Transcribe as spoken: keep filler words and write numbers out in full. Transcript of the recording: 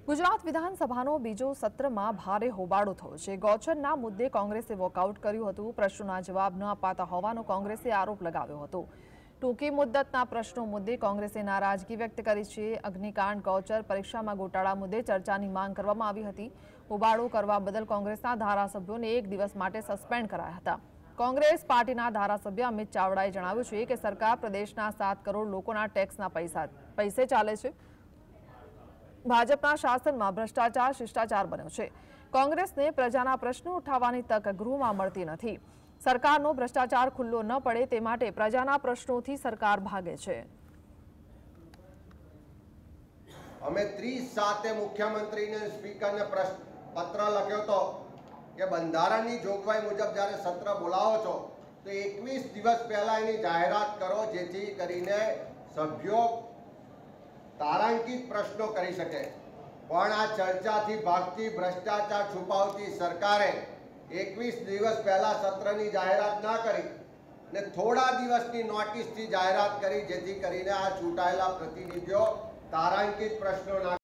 ગુજરાત વિધાનસભાનો બીજો સત્રમાં ભારે હોબાળો થયો છે। ગૌચરના મુદ્દે કોંગ્રેસે વોકઆઉટ કર્યું હતું। પ્રશ્નોના જવાબ ન અપાતા હોવાનો કોંગ્રેસે આરોપ લગાવ્યો હતો। ટૂંકી મુદ્દતના પ્રશ્નો મુદ્દે કોંગ્રેસે નારાજગી વ્યક્ત કરી છે। અગ્નિકાંડ, ગૌચર પરીક્ષામાં ગોટાળા મુદ્દે ચર્ચાની માંગ કરવામાં આવી હતી। હોબાળો કરવા બદલ કોંગ્રેસના ધારાસભ્યોને એક દિવસ માટે સસ્પેન્ડ કરાયા હતા। કોંગ્રેસ પાર્ટીના ધારાસભ્ય અમિત ચાવડાએ જણાવ્યું છે કે સરકાર પ્રદેશના સાત કરોડ લોકોના ટેક્સના પૈસા પૈસે ચાલે છે। ભાજપના શાસનમાં ભ્રષ્ટાચાર શિષ્ટાચાર બન્યો છે। કોંગ્રેસને પ્રજાના પ્રશ્નો ઉઠાવવાની તક ગૃહમાં મળતી નથી। સરકારનો ભ્રષ્ટાચાર ખુલ્લો ન પડે તે માટે પ્રજાના પ્રશ્નોથી સરકાર ભાગે છે। અમે ત્રીસ સાતે મુખ્યમંત્રીને સ્પીકરને પત્ર લખ્યો હતો કે બંધારણની જોગવાઈ મુજબ જ્યારે સત્ર બોલાવો છો તો એકવીસ દિવસ પહેલા એની જાહેરાત કરો, જેથી કરીને સભ્યો તારાંકિત પ્રશ્નો કરી શકે। પણ આ ચર્ચાથી ભાગતી, ભ્રષ્ટાચાર છુપાવતી સરકારે એકવીસ દિવસ પહેલા સત્રની જાહેરાત ના કરી ને થોડા દિવસની નોટિસથી જાહેરાત કરી, જેથી કરીને આ ચૂંટાયેલા પ્રતિનિધિઓ તારાંકિત પ્રશ્નો ના